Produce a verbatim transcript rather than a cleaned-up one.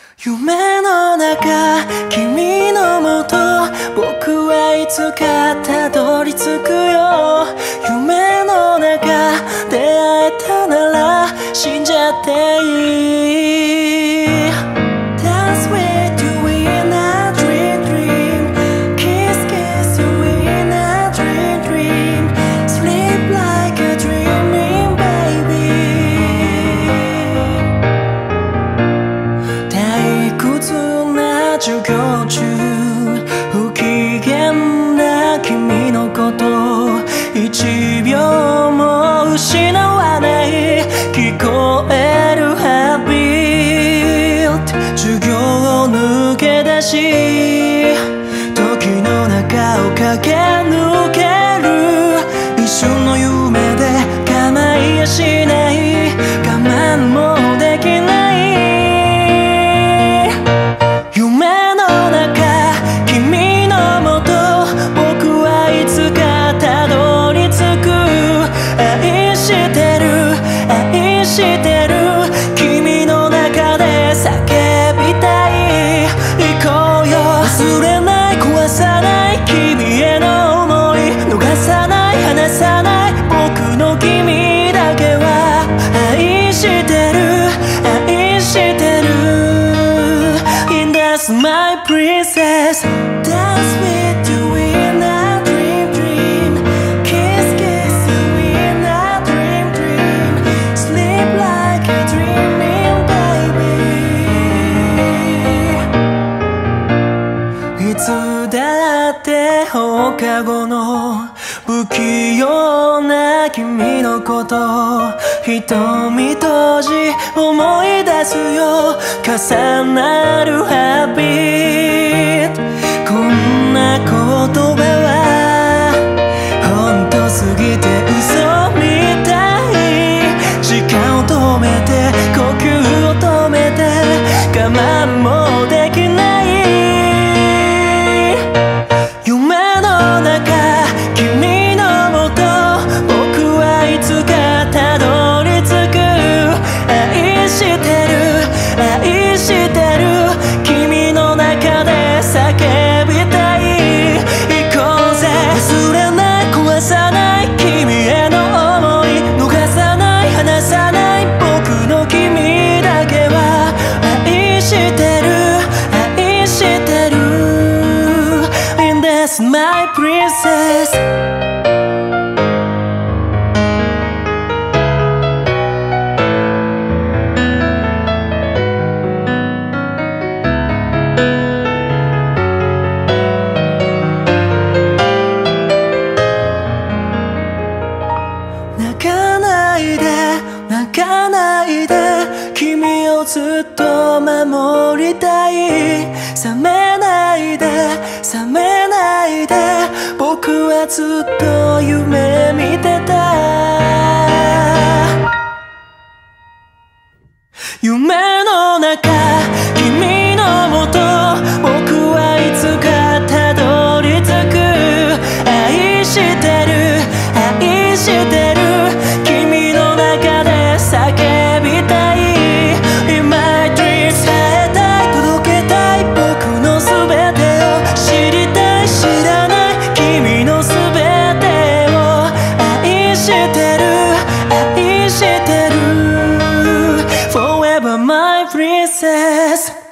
夢の中君のもと僕はいつかたどり着くよ。夢の中出会えたなら死んじゃっていい。 Dance with you in a dream dream Kiss kiss you in a dream dream Sleep like a dreaming baby 退屈な授業中不機嫌な君のこと一秒も失わない聞こえるハービート授業を抜け出し時の中を駆け抜ける一瞬の夢で構いやしない我慢もできない夢の中君のもと僕はいつかたどり着く愛してる愛してる君の中で叫びたい行こうよ忘れない壊さない君への想い逃さない離さない僕の君だけは愛してる愛してる And that's my princess Dance with you in a dream dream Kiss kiss you in a dream dream Sleep like a dreaming baby いつだって放課後の不器用な君のこと瞳閉じ思い出すよ重なるハービートこんな言葉は本当すぎて嘘みたい時間を止めて呼吸を止めて我慢もできない夢の中君のもと僕はいつかたどり着く愛してる愛してる君の中で叫びたい行こうぜ忘れない壊さない君への想い逃さない離さない僕の君だけは愛してる愛してる And that's my princess泣かないで泣かないで君をずっと守りたい覚めないで覚めないで僕はずっと夢見てた夢の中君のもと僕はいつかたどり着く愛してる愛してる君の中で叫びたい In my dreams 伝えたい届けたい僕の全てを知りたい知らない君の全てを愛してる愛してる Forever my princess